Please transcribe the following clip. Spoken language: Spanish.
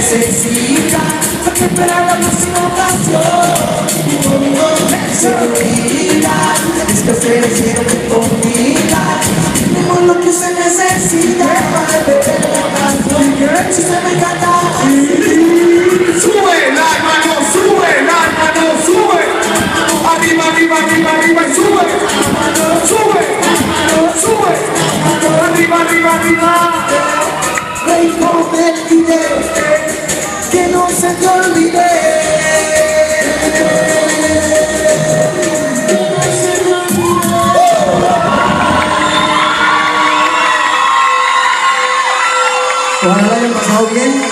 necesita, hay que esperar la próxima ocasión. Seguridad, es que ofrecieron mi comida. Tenemos lo que se necesita para beber la canción. Si se me encanta, sube la mano, sube la mano, sube. Arriba, arriba, arriba, arriba y sube. Sube, sube. Arriba, arriba, arriba. rey convertiré, que no se te olvide. Ojalá lo hayan pasado bien.